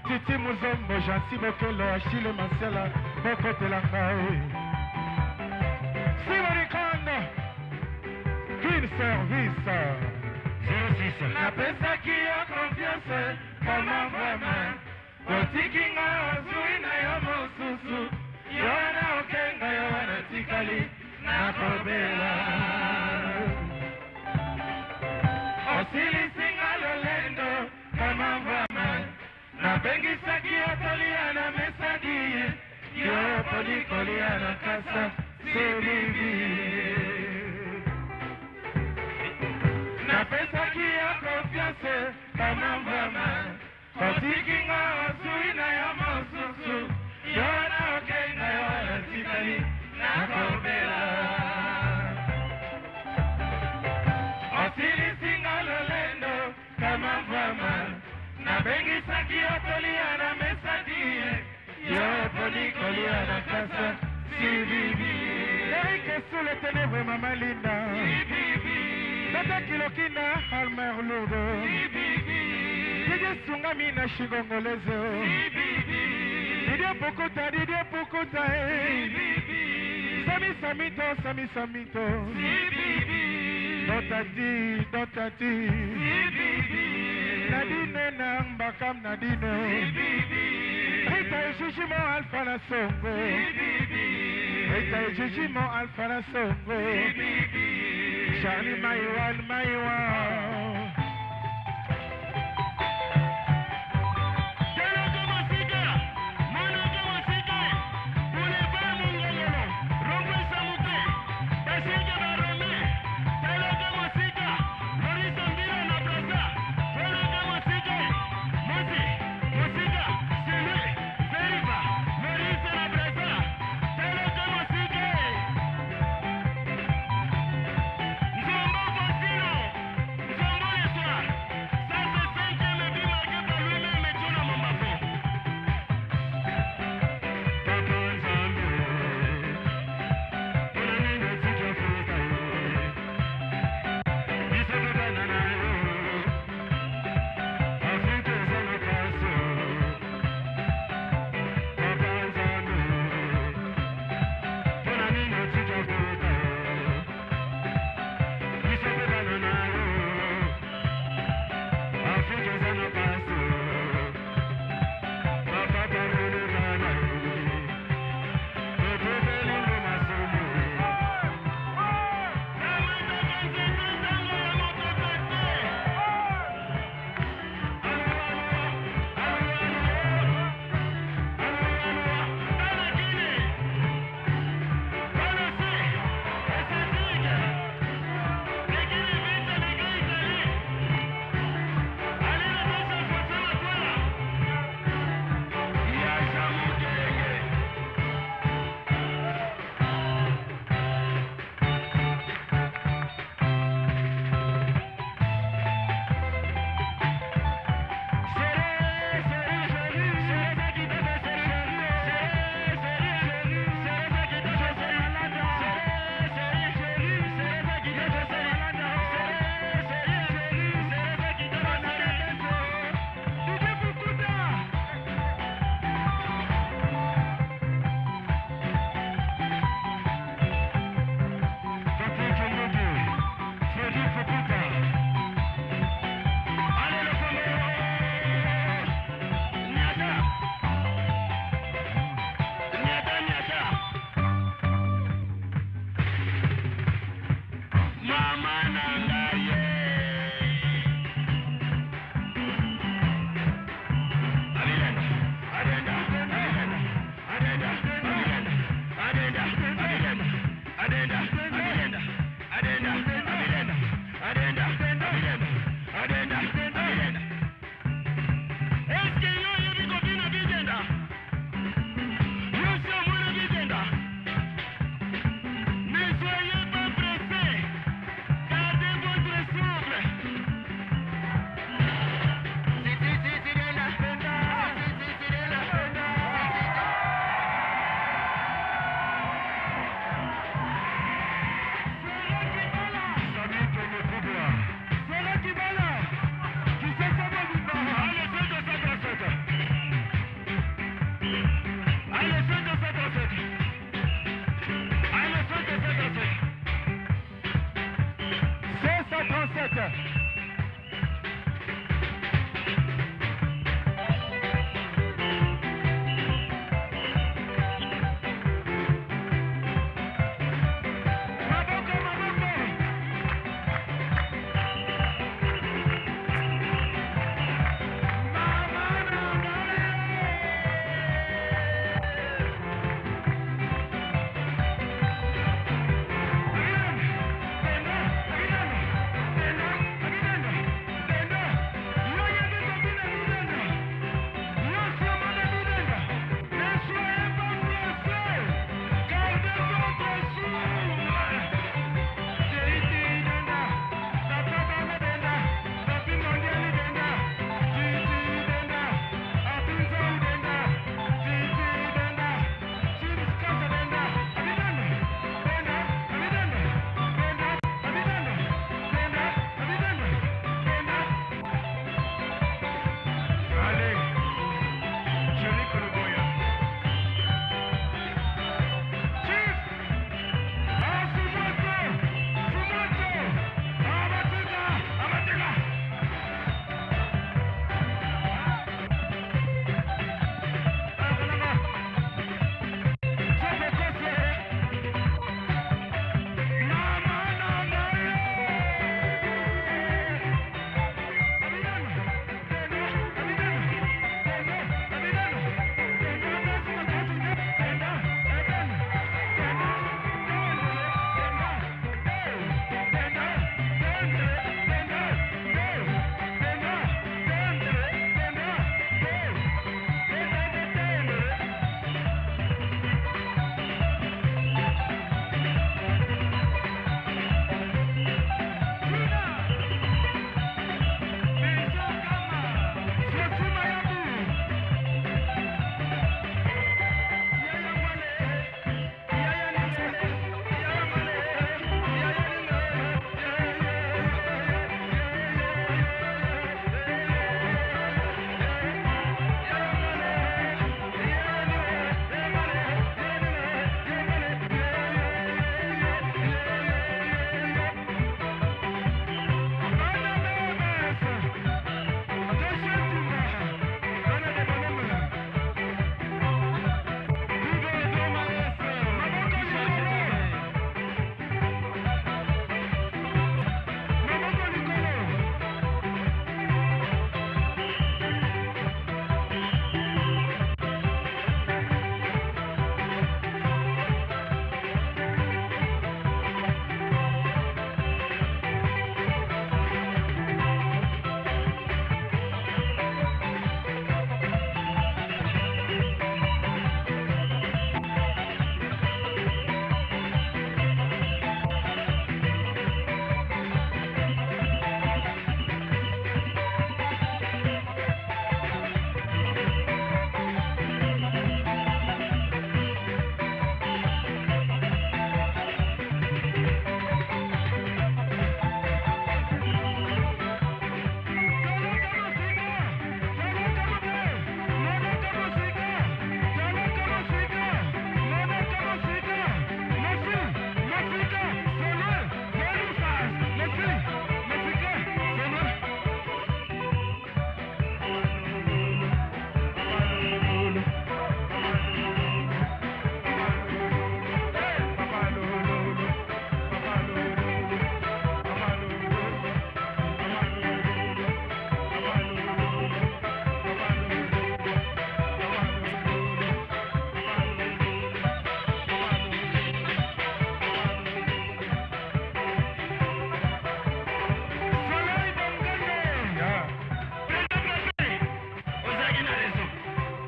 Titi Muzombo, Jansi Bokelo, Achille Marcela, Boko Telangae. Simoni Kondo, Queen Service. 06. La pesa qui a confiance, comment vraiment? Otikinga ozuina yo mosusu, yona okenga yona tikali, nakobela. Osili singa lolendo, comment vraiment? Na bengi saki otolia na mesadi, yo polikolia na kasa, sebibi. Na pesa qui a confiance, comment vraiment? Otikinga ozuina yo mosusu, yona okenga yona tikali, nakobela. Osili singa lolendo, comment vraiment? Na bengi saki otolia na mesadi, yo polikolia na kasa, si bibi. Erike sous les ténèbres, Mama Linda. Si bibi. Tata Kilokina, Almer Lourdes. Si bibi. Didier Sungami na Chigongolezo. Si bibi. Didier Pukuta, Si bibi. Sami Samito. Si bibi. Dotati. Si bibi. Nadine Nambakam Nadine. Si bibi. Rita Jujimo Alpha na Songo. Si bibi. Rita Jujimo Alpha na Songo. Si bibi. Charlie Maiwan. 37.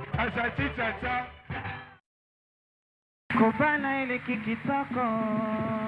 Kupana ile kikitoko